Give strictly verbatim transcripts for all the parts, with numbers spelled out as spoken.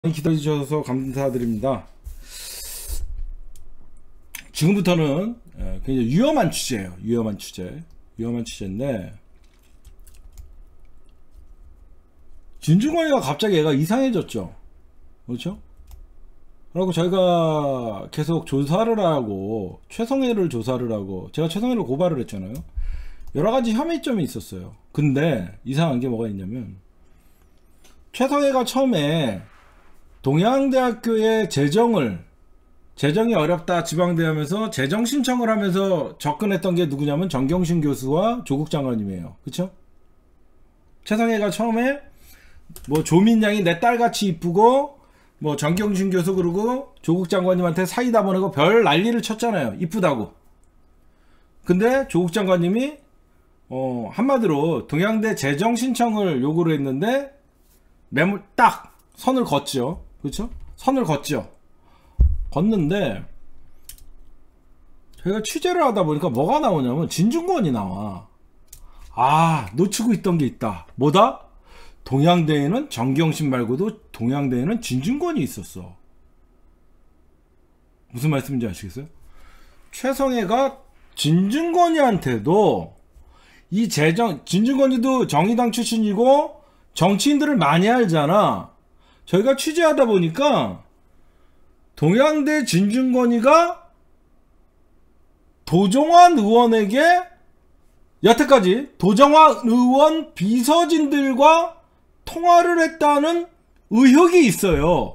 기다려주셔서 감사드립니다. 지금부터는 굉장히 위험한 주제예요. 위험한 주제. 위험한 주제인데, 진중권이가 갑자기 얘가 이상해졌죠. 그렇죠? 그리고 저희가 계속 조사를 하고, 최성애를 조사를 하고, 제가 최성애를 고발을 했잖아요. 여러가지 혐의점이 있었어요. 근데 이상한 게 뭐가 있냐면, 최성애가 처음에 동양대학교의 재정을 재정이 어렵다 지방대 하면서 재정 신청을 하면서 접근했던 게 누구냐면 정경심 교수와 조국 장관님이에요. 그쵸? 최성애가 처음에 뭐 조민양이 내 딸같이 이쁘고 뭐 정경심 교수 그러고 조국 장관님한테 사이다 보내고 별 난리를 쳤잖아요. 이쁘다고. 근데 조국 장관님이 어 한마디로 동양대 재정 신청을 요구를 했는데 매물 딱 선을 걷죠. 그렇죠? 선을 걷죠. 걷는데 저희가 취재를 하다 보니까 뭐가 나오냐면 진중권이 나와. 아, 놓치고 있던 게 있다. 뭐다? 동양대에는 정경심 말고도 동양대에는 진중권이 있었어. 무슨 말씀인지 아시겠어요? 최성애가 진중권이한테도 이 재정, 진중권이도 정의당 출신이고 정치인들을 많이 알잖아. 저희가 취재하다 보니까 동양대 진중권이가 도정환 의원에게 여태까지 도정환 의원 비서진들과 통화를 했다는 의혹이 있어요.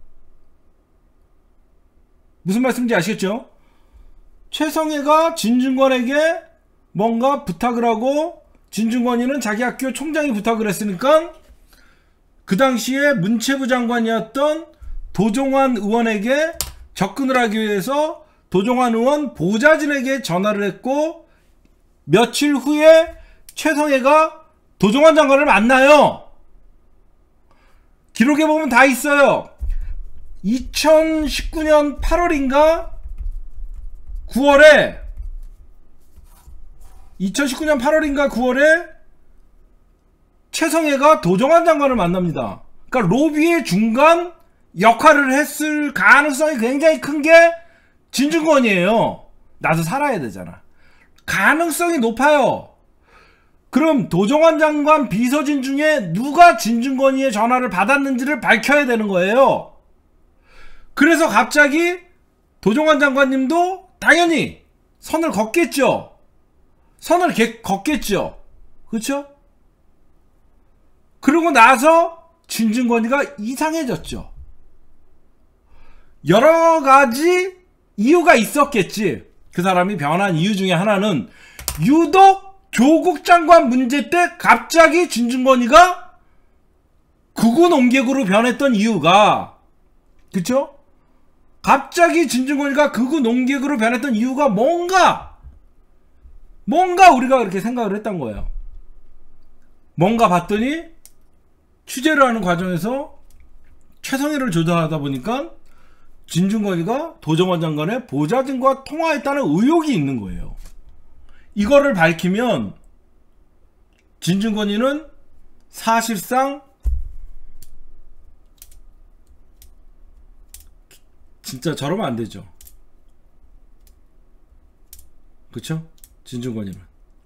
무슨 말씀인지 아시겠죠? 최성애가 진중권에게 뭔가 부탁을 하고 진중권이는 자기 학교 총장이 부탁을 했으니까 그 당시에 문체부 장관이었던 도정환 의원에게 접근을 하기 위해서 도정환 의원 보좌진에게 전화를 했고 며칠 후에 최성애가 도정환 장관을 만나요. 기록에 보면 다 있어요. 이천십구 년 팔월인가 구월에 이천십구 년 팔월인가 구월에 최성애가 도정환 장관을 만납니다. 그러니까 로비의 중간 역할을 했을 가능성이 굉장히 큰 게 진중권이에요. 나도 살아야 되잖아. 가능성이 높아요. 그럼 도정환 장관 비서진 중에 누가 진중권이의 전화를 받았는지를 밝혀야 되는 거예요. 그래서 갑자기 도정환 장관님도 당연히 선을 걷겠죠. 선을 개, 걷겠죠. 그렇죠? 그러고 나서 진중권이가 이상해졌죠. 여러 가지 이유가 있었겠지. 그 사람이 변한 이유 중에 하나는 유독 조국 장관 문제 때 갑자기 진중권이가 극우 농객으로 변했던 이유가, 그쵸? 갑자기 진중권이가 극우 농객으로 변했던 이유가 뭔가 뭔가 우리가 그렇게 생각을 했던 거예요. 뭔가 봤더니 취재를 하는 과정에서 최성애를 조사하다 보니까 진중권이가 도정환 장관의 보좌진과 통화했다는 의혹이 있는 거예요. 이거를 밝히면 진중권이는 사실상 진짜 저러면 안 되죠. 그쵸? 진중권이는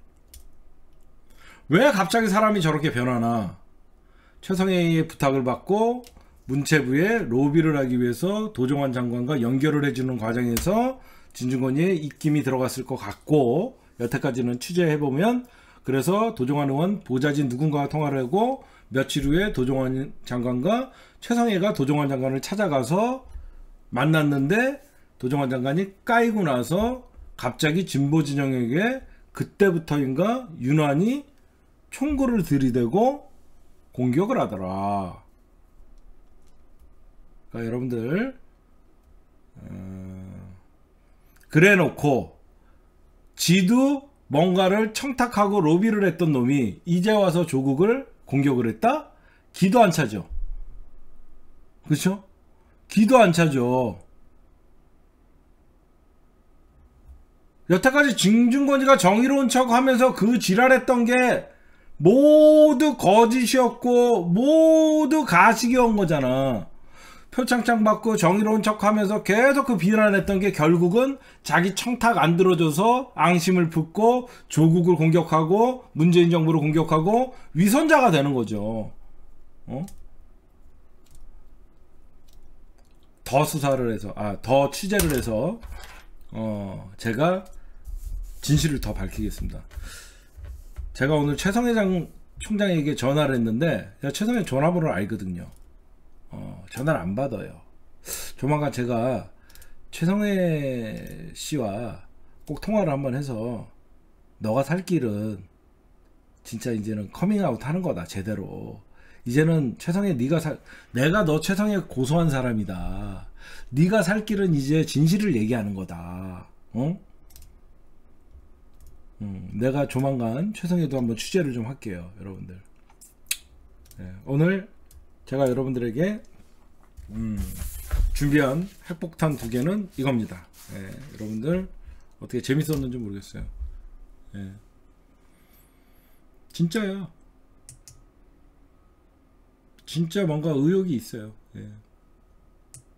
왜 갑자기 사람이 저렇게 변하나? 최성애의 부탁을 받고 문체부에 로비를 하기 위해서 도정환 장관과 연결을 해주는 과정에서 진중권이의 입김이 들어갔을 것 같고, 여태까지는 취재해보면 그래서 도정환 의원 보좌진 누군가와 통화를 하고 며칠 후에 도정환 장관과 최성애가 도정환 장관을 찾아가서 만났는데 도정환 장관이 까이고 나서 갑자기 진보 진영에게 그때부터인가 유난히 총구를 들이대고 공격을 하더라. 그러니까 여러분들 어... 그래 놓고 지도 뭔가를 청탁하고 로비를 했던 놈이 이제 와서 조국을 공격을 했다? 기도 안 차죠. 그렇죠? 기도 안 차죠. 여태까지 진중권이가 정의로운 척 하면서 그 지랄했던 게 모두 거짓이었고 모두 가식이온 거잖아. 표창장 받고 정의로운 척하면서 계속 그 비난했던 게 결국은 자기 청탁 안 들어줘서 앙심을 품고 조국을 공격하고 문재인 정부를 공격하고 위선자가 되는 거죠. 어? 더 수사를 해서 아 더 취재를 해서 어 제가 진실을 더 밝히겠습니다. 제가 오늘 최성해 장 총장에게 전화를 했는데 제가 최성해 전화번호를 알거든요. 어, 전화를 안 받아요. 조만간 제가 최성해 씨와 꼭 통화를 한번 해서 너가 살 길은 진짜 이제는 커밍아웃 하는 거다 제대로. 이제는 최성해 네가 살 내가 너 최성해 고소한 사람이다. 네가 살 길은 이제 진실을 얘기하는 거다. 어? 음, 내가 조만간 최성해도 한번 취재를 좀 할게요, 여러분들. 네, 오늘 제가 여러분들에게 음, 준비한 핵폭탄 두 개는 이겁니다. 네, 여러분들 어떻게 재밌었는지 모르겠어요. 네. 진짜야. 진짜 뭔가 의욕이 있어요. 네.